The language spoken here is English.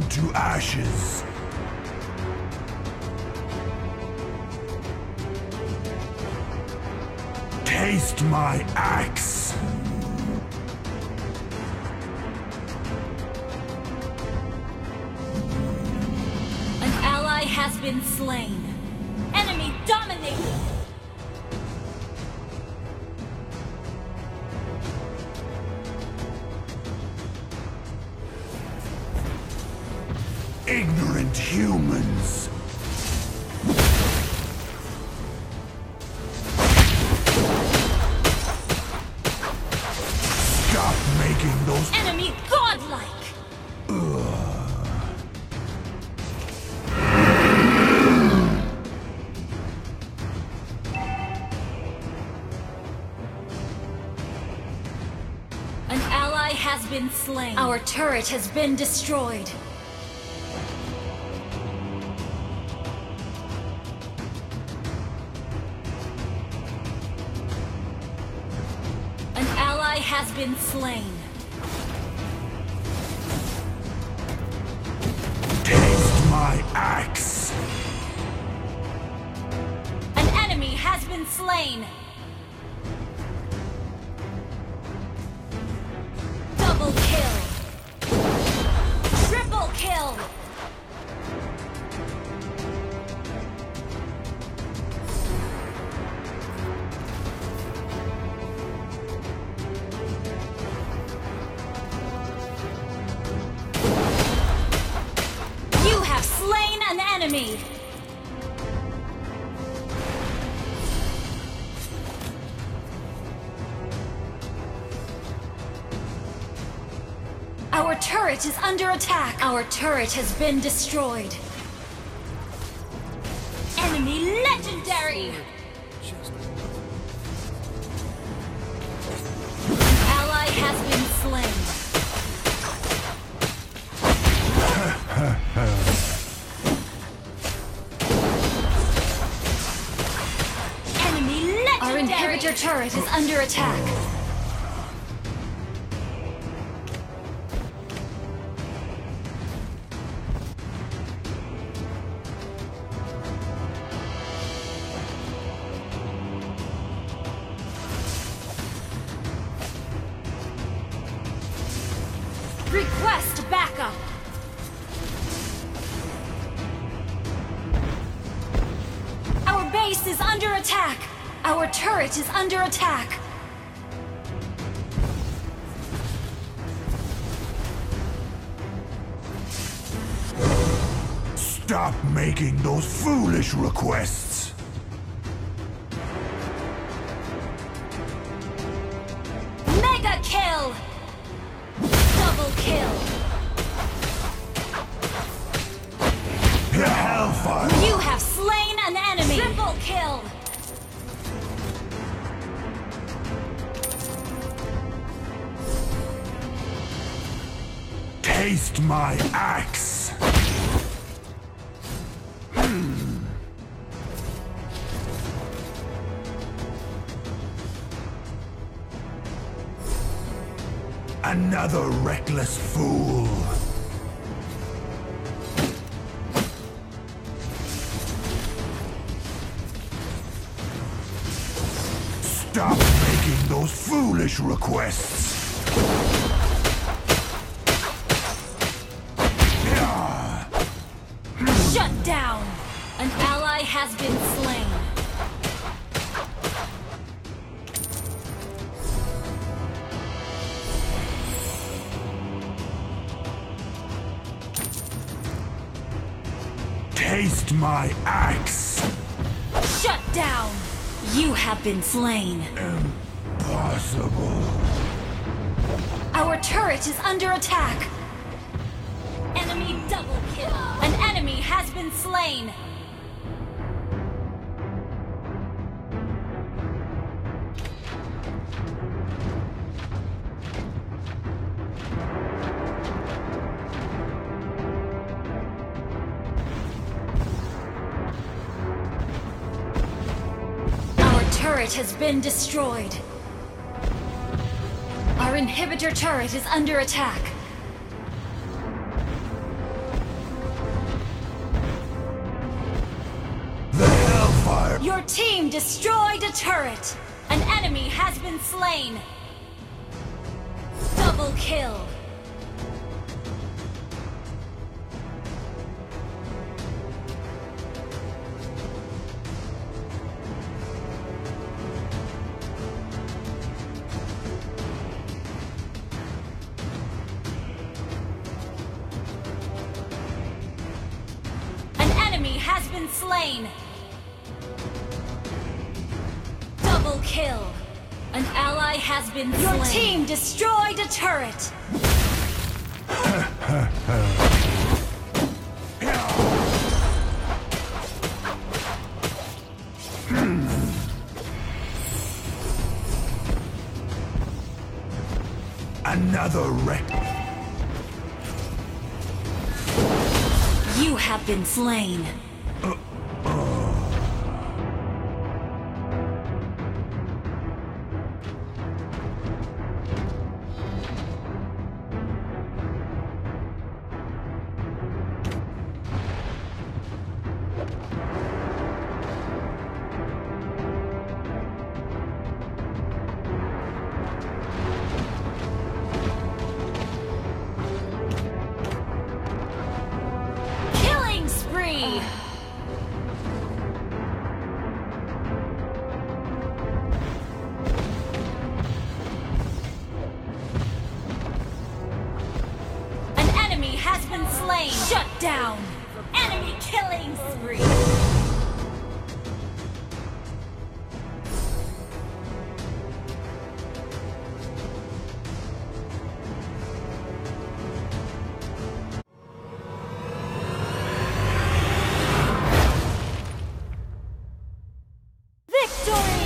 to ashes. Taste my axe. An ally has been slain. Enemy dominated. Ignorant humans. Stop making those. Enemy godlike. An ally has been slain. Our turret has been destroyed. An ally has been slain. Taste my axe. An enemy has been slain. Double kill. Triple kill. You have slain an enemy. Our turret is under attack. Our turret has been destroyed. Enemy legendary. An ally has been slain. Enemy legendary. Our inhibitor turret is under attack. Request backup! Our base is under attack! Our turret is under attack! Stop making those foolish requests. Mega kill! Double kill! Hellfire! You have slain an enemy! Triple kill! Taste my axe. Another reckless fool. Stop making those foolish requests. Shut down! An ally has been slain. Taste my axe. Shut down! You have been slain. Impossible. Our turret is under attack. Enemy double kill. An enemy has been slain. Our turret has been destroyed. Our inhibitor turret is under attack. Your team destroyed a turret! An enemy has been slain! Double kill! An enemy has been slain! Double kill! An ally has been slain. Your team destroyed a turret! Another wreck. You have been slain. Killing spree! An enemy has been slain! Shut down! Enemy killing spree! Victory!